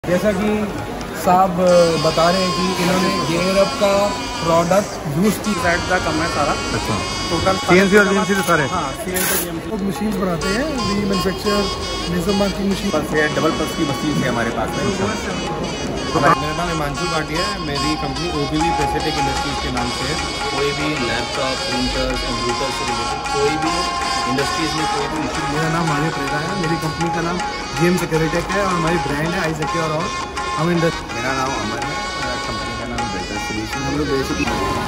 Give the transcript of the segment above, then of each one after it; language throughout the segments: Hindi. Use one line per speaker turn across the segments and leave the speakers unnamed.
जैसा कि साहब बता रहे हैं कि इन्होंने गेयरअप का प्रोडक्ट यूज की साइड का कम है सारा।
अच्छा,
टोटल
सीएनसी और वीएनसी तो सारे।
हाँ, सीएनसी मशीन बनाते हैं, we manufacture laser marking machine.
Double pulse की मशीन है हमारे पास में।
मेरा नाम हिमांशु भाटिया है। मेरी कंपनी OBV पैसेटिक इंडस्ट्रीज के नाम से है। कोई भी लैपटॉप, प्रिंटर, कंप्यूटर से रिलेटेड कोई भी इंडस्ट्रीज में कोई भी इशू।
मेरा नाम मान्य प्रेदा है। मेरी कंपनी का नाम GM सिक्योरिटेक है और हमारी ब्रांड है iSecure। और हम इंडस्ट्री।
मेरा नाम अमर है, कंपनी का नाम बेटर सोल्यूशन। हम लोग बेसिकली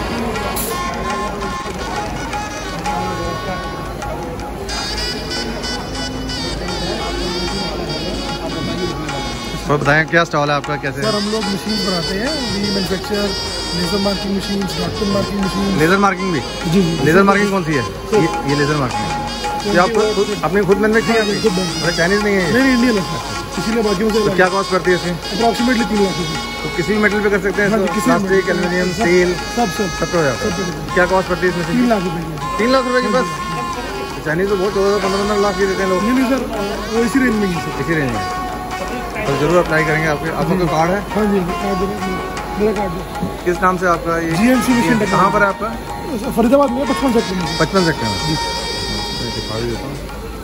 तो बताएं क्या स्टॉल है आपका, कैसे?
सर हम लोग मशीन बनाते हैं, we manufacture laser marking machine, doctor marking machine.
Laser marking भी?
जी।
लेजर मार्किंग कौन सी है? ये लेजर मार्किंग है। ये आप अपने खुद मैन्युफैक्चरिंग है? अरे चाइनीज नहीं है?
नहीं, इंडियन है सर, इसीलिए बाकी में।
तो क्या कॉस्ट पड़ती है इसमें?
अप्रॉक्सीमेटली 3 लाख रुपये।
तो किसी भी मेटल पे कर सकते हैं?
हाँ,
प्लास्टिक, एल्यूमिनियम, स्टील
सब
तो हो जाता है। क्या कॉस्ट पड़ती है इसमें?
3 लाख रुपये की।
3 लाख रुपए की बस? चाइनीज तो बहुत 14-15 लाख की देते हैं लोग।
नहीं सर, वो इसी रेंज में ही सर।
इसी रेंज में तो जरूर अप्लाई करेंगे। आपका कोई कार्ड है?
हाँ जी, मेरा कार्ड है।
किस नाम से आपका ये?
GMC machine.
कहाँ पर है आपका?
फरीदाबाद में 55 सेक्टर में।
55 सेक्टर में जी। दिखा भी देता हूँ।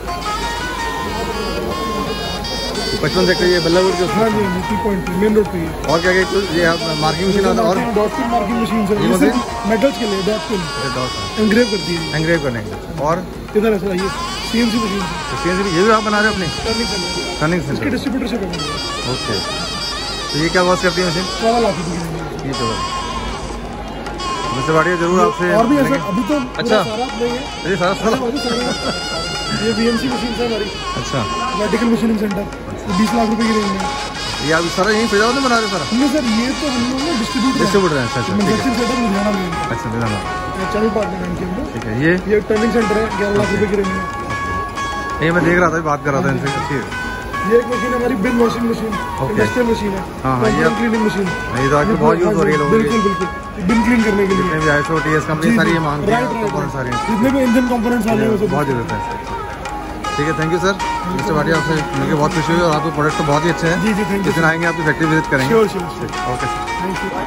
55 सेक्टर ये बल्लापुर के?
हाँ जी, टी पॉइंट पे, मेन रोड पे।
और क्या क्या ये मार्किंग मशीन आता है? और
dot pin marking machine sir, ये मेटल्स के लिए डॉट पिन एंग्रेव करती है।
एंग्रेव करने के। और
इधर ऐसा ये CNC मशीन।
CNC ये भी आप बना रहे हो अपने? Turning centre.
इसके डिस्ट्रीब्यूटर से करना।
ओके, तो ये क्या कॉस्ट करती है मशीन?
14 लाख रुपये।
ये तो मिस्टर भाटिया जरूर आपसे।
और भी है सर, अभी तो
अच्छा
सारा आप लेंगे।
ये सारा
ये VMC मशीन है हमारी।
अच्छा,
वर्टिकल मशीनिंग सेंटर, 20 लाख रुपए की रेंज में।
ये आप सारा यहीं फरीदाबाद में बना रहे हो सारा?
नहीं सर, ये तो हम लोग
डिस्ट्रीब्यूटर है। अच्छा,
मैन्युफैक्चरिंग सेंटर लुधियाना में।
अच्छा, लुधियाना।
चैनल पार्टनर है इनके अंदर।
ठीक है। ये
टर्निंग सेंटर है, 11 लाख रुपए की रेंज में।
ये मैं देख रहा था, बात कर रहा था इनसे। अच्छी है।
ये एक मशीन हमारी bin washing machine, industrial machine है।
हाँ, ये
क्लीनिंग मशीन।
ये तो आजकल बहुत यूज हो रही है लोगों की।
बिल्कुल, बिन क्लीन करने के लिए।
जितने भी ISO TS कंपनी सारी ये मांगती है कंपोनेंट सारी।
जितने भी इंजन कंपोनेंट्स आ रहे हैं
बहुत जरूरत है। ठीक है, thank you sir. Mister Bhatia आपसे मिलकर बहुत खुशी हुई और आपके प्रोडक्ट तो बहुत ही अच्छे हैं।
जी, थैंक यू।
जिस दिन आएंगे आपकी फैक्ट्री विजिट करेंगे।
Sure.
Okay sir,
thank you.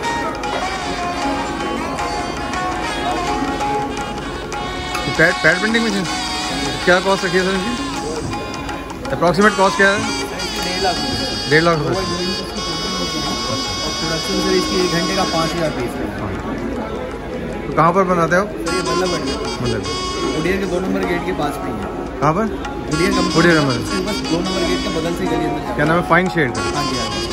Pad printing machine क्या कॉस्ट रखी है सर इनकी? अप्रॉक्सीमेट कॉस्ट क्या है? 1.5 लाख रुपये।
प्रोडक्शन सर इसकी 1 घंटे का 5000 पीस है।
तो कहाँ पर बनाते हो?
सर ये मतलब उड़िया के 2 नंबर गेट के पास में ही है।
कहाँ पर?
उड़िया नंबर बस 2 नंबर गेट के बगल से गली में।
क्या नाम है? Fine shade.
हाँ जी, हाँ जी।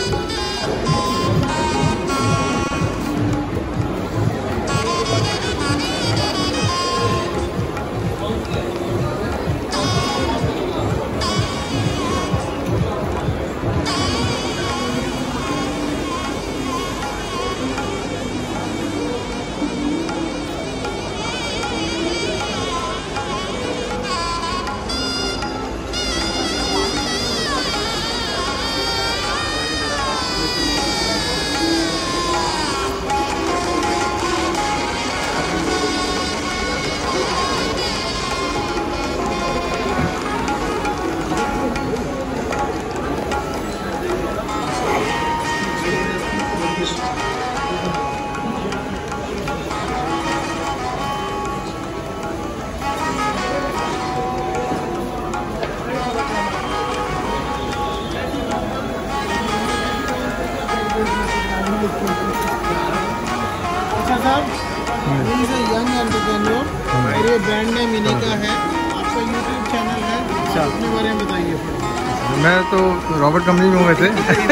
यंग एंटरप्रेन्योर और ये ब्रांड नेम इन्हीं का है। आपका यूट्यूब चैनल है, अपने बारे में बताइए।
मैं तो रॉबर्ट कंपनी में हूँ वैसे।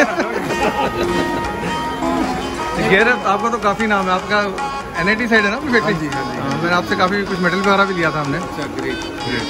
गेयरअप आपका तो काफ़ी नाम है। आपका NIT साइड है ना अपनी फैक्ट्री? जी हाँ, मैंने आपसे काफ़ी कुछ मेटल वगैरह भी लिया था हमने।
अच्छा, ग्रेट।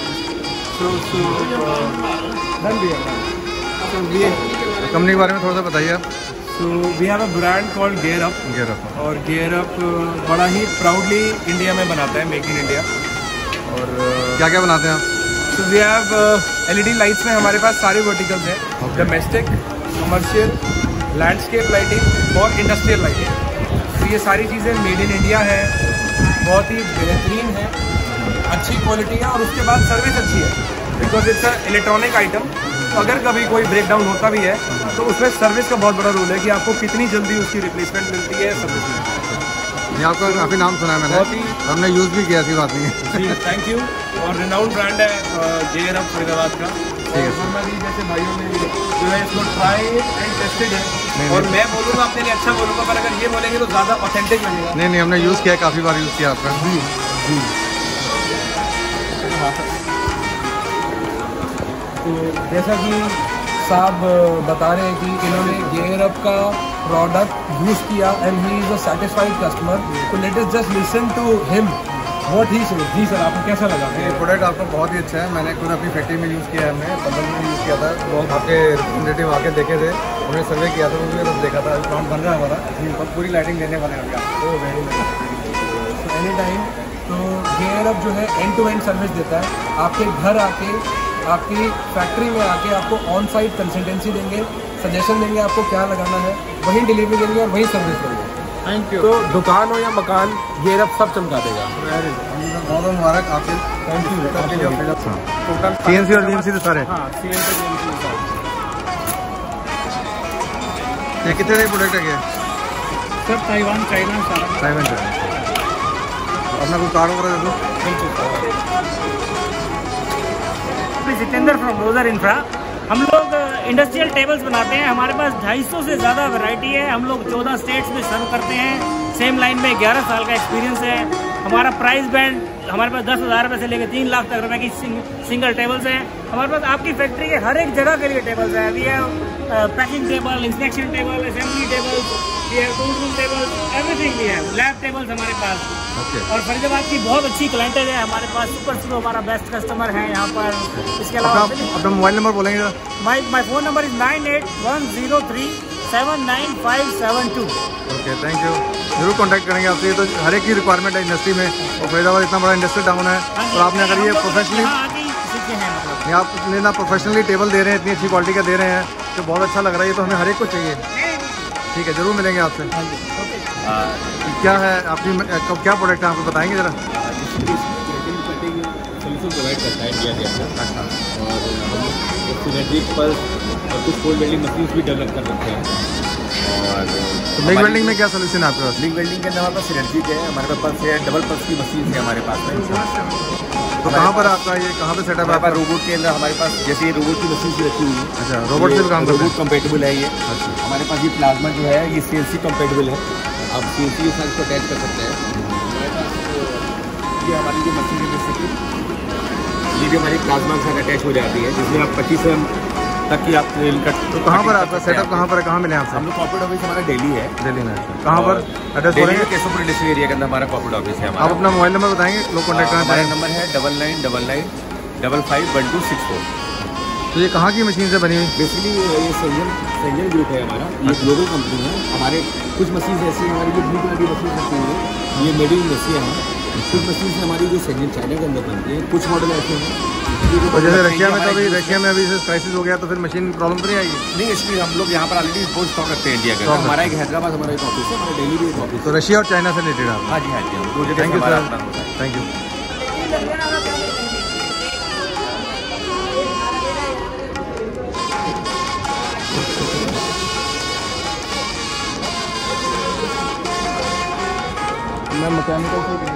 कंपनी के बारे में थोड़ा सा बताइए आप।
So we have a brand called GearUp और GearUp बड़ा ही प्राउडली इंडिया में बनाता है, मेक इन इंडिया। और
क्या क्या बनाते हैं आप?
So we have LED lights में हमारे पास सारे वर्टिकल्स हैं, डोमेस्टिक, कमर्शियल, लैंडस्केप लाइटिंग और इंडस्ट्रियल लाइटिंग। तो ये सारी चीज़ें मेड इन इंडिया है, बहुत ही बेहतरीन है, अच्छी क्वालिटी है और उसके बाद सर्विस अच्छी है, because it's a electronic item तो अगर कभी कोई ब्रेकडाउन होता भी है तो उसमें सर्विस का बहुत बड़ा रोल है कि आपको कितनी जल्दी उसकी रिप्लेसमेंट मिलती है सर्विस में।
ये आपका काफ़ी नाम सुना है मैंने,
बहुत ही
हमने यूज़ भी किया, ऐसी बात नहीं है।
जी थैंक यू। और रिनाउंड ब्रांड है JR Hub फरीदाबाद का।
ठीक है
और भी जैसे भाइयों ने जो है इसको ट्राई एंड टेस्टेड है, और मैं बोलूँगा अपने लिए अच्छा बोलूँगा, पर अगर ये बोलेंगे तो ज़्यादा ऑथेंटिक लगेगा।
नहीं, हमने यूज़ किया है, काफ़ी बार यूज़ किया आपका।
जी जी। तो जैसा कि साहब बता रहे हैं कि इन्होंने JR Hub का प्रोडक्ट यूज़ किया and he is a satisfied customer, तो let us just listen to him what he said. जी सर, आपको कैसा लगा?
ये प्रोडक्ट आपका बहुत ही अच्छा है, मैंने खुद अपनी फैक्ट्री में यूज़ किया है, हमने पंद्रह में यूज़ किया था। लोग आपके रिप्रेजेंटेटिव आके देखे थे, उन्होंने सर्वे किया था, उन्होंने सब देखा था। प्लांट बन रहा है हमारा, और पूरी लाइटिंग देने वाले हैं आपको। Very nice.
एनी टाइम तो JR Hub जो है एंड टू एंड सर्विस देता है। आपके घर आके, आपकी फैक्ट्री में आके आपको ऑन साइट कंसल्टेंसी देंगे, सजेशन देंगे आपको क्या लगाना है, वहीं डिलीवरी देंगे और वहीं सर्विस देंगे।
Thank you.
तो दुकान हो या मकान, JR Hub सब चमका देगा।
बहुत मुबारक आपके।
Thank you. टोटल
CNC और VMC तो सारे।
हाँ, CNC
ये कितने का प्रोडक्ट है क्या?
सब ताइवान चाइना सारा।
ताइवान से अपना कोई कार्ड वगैरह दे दो।
Jitendra from Roger infra. हम लोग इंडस्ट्रियल टेबल्स बनाते हैं, हमारे पास 250 से ज़्यादा वैरायटी है। हम लोग 14 स्टेट्स में सर्व करते हैं। सेम लाइन में 11 साल का एक्सपीरियंस है। हमारा प्राइस बैंड हमारे पास 10,000 रुपये से लेकर 3 लाख तक रुपए की सिंगल टेबल्स हैं। हमारे पास आपकी फैक्ट्री के हर एक जगह के लिए टेबल्स हैं। We have packing table, inspection table, assembly table, we have tool room table, everything we have. Lab tables हमारे पास। और फरीदाबाद की बहुत अच्छी क्लाइंटेज है हमारे पास। सुपर स्लो हमारा बेस्ट कस्टमर है यहाँ पर। इसके अलावा
अपना मोबाइल नंबर बोलेंगे?
My phone number is 9810379572।
Okay, thank you. जरूर कांटेक्ट करेंगे आपसे। ये तो हर एक की रिक्वायरमेंट है इंडस्ट्री में, और फरीदाबाद इतना बड़ा इंडस्ट्री टाउन है, और आपने अगर ये प्रोफेशनली आप लेना प्रोफेशनली टेबल दे रहे हैं, इतनी अच्छी क्वालिटी का दे रहे हैं, तो बहुत अच्छा लग रहा है। ये तो हमें हर एक को चाहिए। ठीक है, जरूर मिलेंगे आपसे। क्या है आपकी, क्या प्रोडक्ट है आपको बताएंगे ज़रा?
सोल्यूशन प्रोवाइड करता है इंडिया के अंदर, और हम सिनर्जी पर और कुछ फोल्ड वेल्डिंग मशीन भी डेवलप कर रखे हैं। और
तो मिग वेल्डिंग में क्या सोल्यूशन है आपके पास?
मिग वेल्डिंग के अंदर हमारे पास सिनर्जी है, हमारे पास है डबल पल्स की मशीन है हमारे पास में।
तो कहाँ पर आपका ये कहाँ पे सेटअप है?
हमारे पास रोबोट के अंदर हमारे पास जैसे ये रोबोट की मशीन भी रखी हुई है।
अच्छा, रोबोट से भी काम करते हैं?
रोबोट कंपेटेबल है ये। हमारे पास ये प्लाज्मा जो है ये CNC कंपेटेबल है, आप CNC के साथ इसको अटैच कर सकते हैं। हमारे पास ये हमारी जो मशीन है जैसे कि ये भी हमारी प्लाज्मा के साथ अटैच हो जाती है, जिसमें आप 25 mm तक की आप इनका।
तो कहाँ पर आपका सेटअप कहाँ पर है, कहाँ मिले आपसे?
हम लोग कॉर्पोरेट ऑफिस हमारा दिल्ली है।
दिल्ली में? कहाँ पर एड्रेस बोलेंगे?
केशवपुर इंडस्ट्रियल एरिया के अंदर हमारा कॉर्पोरेट ऑफिस है।
आप अपना मोबाइल नंबर बताएंगे, लोग कॉन्टैक्ट करना
हमारा
चाहेंगे?
नंबर है 9999551264।
तो ये कहाँ की मशीन से बनी हुई?
बेसिकली ये सेंजन ग्रुप है हमारा, ये ग्लोबल कंपनी है। हमारे कुछ मशीन ऐसी हैं हमारी जो ब्लू कलर की मशीन रखी हुई है, ये मेड इन रशिया है। कुछ मशीन हमारी जो सेंजन चाइना के अंदर बनती है, कुछ मॉडल ऐसे हैं।
तो जैसे रशिया में, तो अभी रशिया में अभी क्राइसिस हो गया, तो फिर मशीन प्रॉब्लम तो नहीं आएगी?
नहीं, इसलिए हम लोग यहाँ पर ऑलरेडी बहुत स्टॉक रखते हैं इंडिया का। हमारा एक हैदराबाद हमारा एक ऑफिस है, हमारा दिल्ली भी एक ऑफिस।
तो रशिया और चाइना से रिलेटेड आप?
हाँ जी, हाँ जी।
Thank you sir, thank you.
मैं मैकेनिकल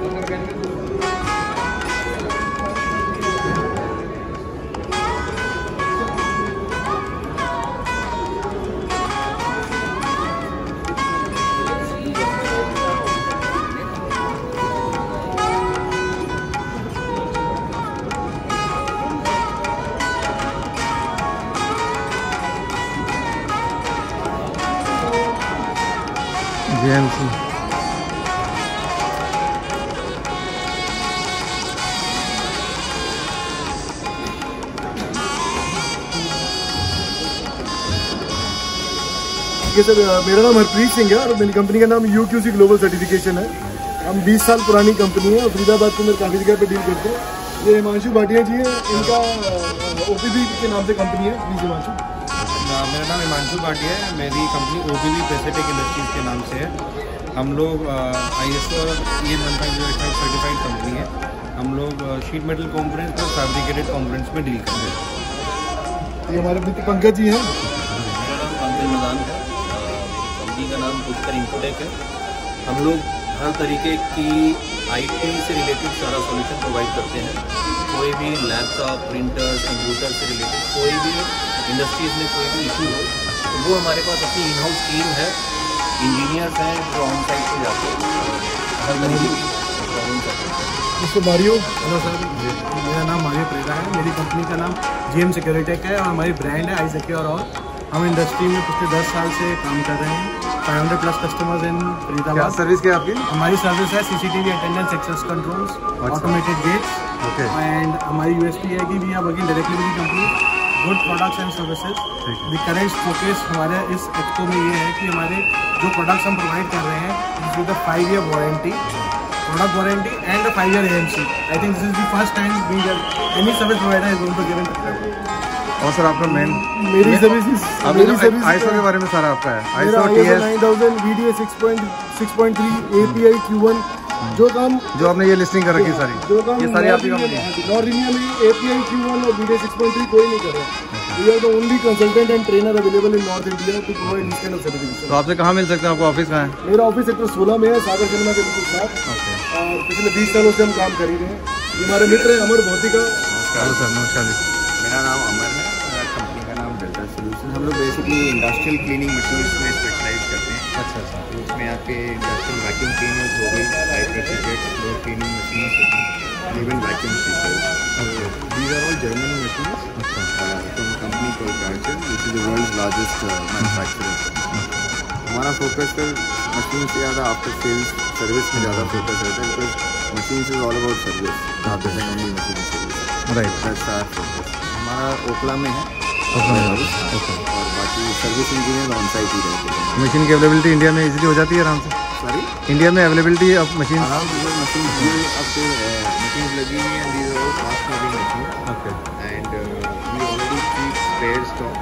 JMC।
सर, मेरा नाम हरप्रीत सिंह है और मेरी कंपनी का नाम UQC ग्लोबल सर्टिफिकेशन है। हम 20 साल पुरानी कंपनी है और फरीदाबाद के अंदर काफ़ी जगह पे डील करते हैं। ये हिमांशु भाटिया जी हैं, इनका OPV के नाम से कंपनी है। प्लीज हिमांशु।
मेरा नाम हिमांशु भाटिया है, मेरी कंपनी OPV पेसेटेक इंडस्ट्रीज के नाम से है। हम लोग ISO EN 1505 सर्टिफाइड कंपनी है। हम लोग शीट मेटल कॉम्पोनेंट्स और फैब्रिकेटेड कॉम्पोनेंट्स में डील करते हैं।
ये हमारे मित्र पंकज जी हैं।
मेरा नाम पंकज मदान है, कंपनी का नाम पुष्कर इन्फोटेक है। हम लोग हर तरीके की IT से रिलेटेड सारा सॉल्यूशन प्रोवाइड करते हैं। कोई भी लैपटॉप, प्रिंटर, कंप्यूटर से रिलेटेड कोई भी इंडस्ट्रीज में कोई भी इशू हो तो वो हमारे पास अपनी इन हाउस टीम है, इंजीनियर्स हैं जो ऑन साइट पे जाते हैं हर तरीके की प्रॉब्लम करते हैं।
Mister Mario.
हेलो सर, मेरा नाम मारियो प्रेदा है। मेरी कंपनी का नाम GM सिक्योरिटेक है और हमारी ब्रांड है iSecure। और हम इंडस्ट्री में पिछले 10 साल से काम कर रहे हैं। 500+ कस्टमर्स इन फरीदाबाद।
क्या सर्विस क्या आपकी?
हमारी सर्विस है CCTV attendance, access controls, automated gates and हमारी USP है कि we are working directly with the company, good products and services. The current focus हमारे इस एक्सपो में ये है कि हमारे जो प्रोडक्ट्स हम प्रोवाइड कर रहे हैं with 5 year warranty, product warranty and a 5-year AMC. I think this is the first time any service provider is going to give it.
और सर आपका मेन
मेरी सर्विस
ISO के बारे में सारा आपका है।
ISO
ISO TS
9000 VDA 6.3 API Q1 जो
आपने ये लिस्टिंग कर रखी सारी,
जो काम
ये सारी आपकी कंपनी है।
नॉर्थ इंडिया में API Q1 और VDA 6.3 कोई नहीं कर रहा। We are the only consultant and trainer available in North India to provide this kind of certification.
तो आपसे कहाँ मिल सकते हैं? आपका ऑफिस कहाँ है?
मेरा ऑफिस सेक्टर 16 में है, सागर सिनेमा के बिल्कुल साथ। और पिछले 20 सालों से हम काम कर ही रहे हैं। ये हमारे मित्र हैं अमर भौतिका।
हेलो सर, नमस्कार जी।
मेरा नाम अमर है, कंपनी का नाम डेल्टा सॉल्यूशन। हम लोग बेसिकली इंडस्ट्रियल क्लीनिंग मशीन्स में स्पेशलाइज करते हैं। अच्छा। तो उसमें आपके इंडस्ट्रियल वैक्यूम क्लीनर्स हो गई, high pressure jets, floor cleaning machines, even vacuum sweepers. These are all German machines from company called Karcher, which is the world's largest manufacturer. हमारा फोकस सर मशीन से ज़्यादा आफ्टर सेल्स सर्विस में ज़्यादा फोकस रहता है, because machine is all about service, not only machine service.
Right,
that's our focus. हमारा ओखला में है और बाकी सर्विस इंजीनियर ऑन साइट ही रहते हैं।
मशीन की अवेलेबिलिटी इंडिया में इजीली हो जाती है आराम से?
सॉरी,
इंडिया में अवेलेबिलिटी ऑफ मशीन
आराम से मशीन मशीन लगी हुई हैं। These are all fast moving machine.
Okay,
and we already keep spare stock.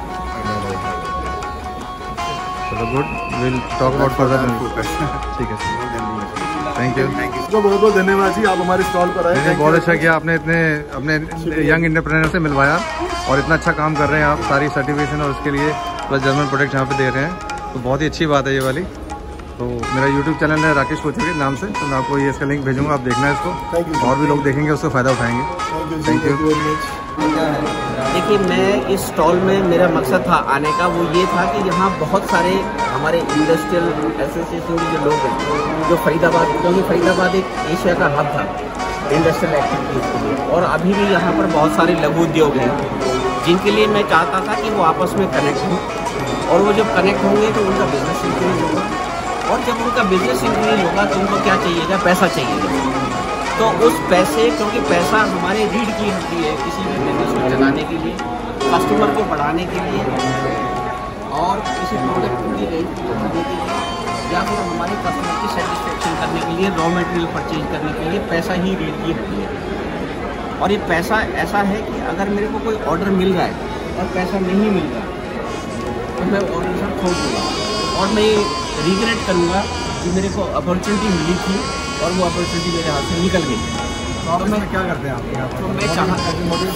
चलो good, will talk about further. ठीक है सर, थैंक यू।
तो बहुत बहुत धन्यवाद जी, आप हमारे स्टॉल पर आए।
बहुत अच्छा किया आपने, इतने अपने यंग एंटरप्रेन्योर से मिलवाया और इतना अच्छा काम कर रहे हैं आप, सारी सर्टिफिकेशन और उसके लिए प्लस जर्मन प्रोडक्ट यहाँ पे दे रहे हैं, तो बहुत ही अच्छी बात है ये वाली। तो मेरा YouTube चैनल है राकेश कोचर के नाम से, तो मैं आपको ये इसका लिंक भेजूंगा, आप देखना है इसको, और भी लोग देखेंगे उससे फ़ायदा उठाएंगे। Thank you.
देखिए, मैं इस स्टॉल में मेरा मकसद था आने का, वो ये था कि यहाँ बहुत सारे हमारे इंडस्ट्रियल एसोसिएशन के जो लोग हैं, जो फरीदाबाद, क्योंकि फरीदाबाद एक एशिया का हब था इंडस्ट्रियल एक्टिविटीज़ के लिए, और अभी भी यहाँ पर बहुत सारे लघु उद्योग हैं जिनके लिए मैं चाहता था कि वो आपस में कनेक्ट हों, और वो जब कनेक्ट होंगे तो उनका बिजनेस इंक्रीज होगा, और जब उनका बिजनेस इंक्रीज होगा तो उनको क्या चाहिएगा? पैसा चाहिएगा। तो उस पैसे, क्योंकि पैसा हमारे रीढ़ की हड्डी है किसी भी बिजनेस को चलाने के लिए, कस्टमर को बढ़ाने के लिए, और किसी प्रोडक्ट की रेंज को बढ़ाने के लिए, या फिर हमारे कस्टमर की सेटिस्फेक्शन करने के लिए, रॉ मटेरियल परचेज करने के लिए पैसा ही रीढ़ की हड्डी है। और ये पैसा ऐसा है कि अगर मेरे को कोई ऑर्डर मिल रहा है और पैसा नहीं मिल रहा तो मैं ऑर्डर से छोड़ दूँगा, और मैं ये रिग्रेट करूँगा कि मेरे को अपॉर्चुनिटी मिली थी और वो अपॉर्चुनिटी मेरे हाथ से निकल गई।
तो मैं क्या करते हैं आप?
तो मैं चाहता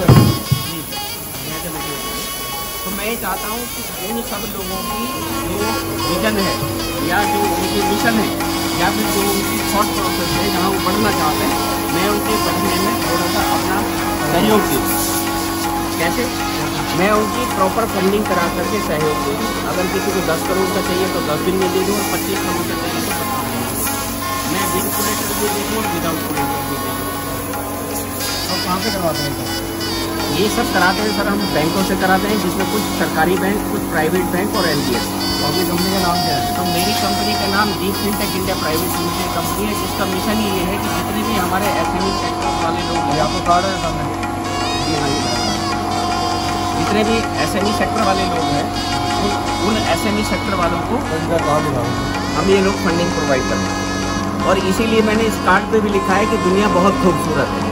तो मैं ये चाहता हूँ कि उन सब लोगों की जो विजन है, या जो उनकी मिशन है, या फिर जो उनकी थॉट प्रोसेस है, जहाँ वो बढ़ना चाहते हैं, मैं उनके बढ़ने में थोड़ा सा अपना सहयोग दूँ। कैसे? मैं उनकी प्रॉपर फंडिंग करा करके सहयोग दूँ। अगर किसी को 10 करोड़ का चाहिए तो 10 दिन में दे दूँ, और 25 करोड़ का चाहिए तो 25 दिन में। मैं विद कोलेटरल भी दे दूँ और विदाउट कोलेटरल भी दे दूँ।
और कहाँ से करवाते हैं सर?
ये सब कराते हैं सर हम बैंकों से कराते हैं, जिसमें कुछ सरकारी बैंक, कुछ प्राइवेट बैंक और NBS।
तो आपकी कंपनी का नाम क्या है?
तो मेरी कंपनी का नाम deep fintech India private limited company है, जिसका मिशन ही ये है कि जितने भी हमारे SME सेक्टर वाले लोग हैं,
आपको कार्ड है सामने?
जितने भी SME सेक्टर वाले लोग हैं, उन SME सेक्टर वालों को हम ये लोग फंडिंग प्रोवाइड करते हैं। और इसीलिए मैंने इस कार्ड पे भी लिखा है कि दुनिया बहुत खूबसूरत है।